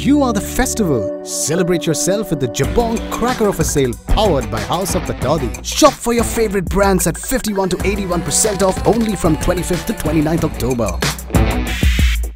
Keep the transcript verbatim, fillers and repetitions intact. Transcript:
you are the festival. Celebrate yourself with the Jabong cracker of a sale powered by House of Patodi. Shop for your favorite brands at fifty-one to eighty-one percent off only from twenty-fifth to twenty-ninth October.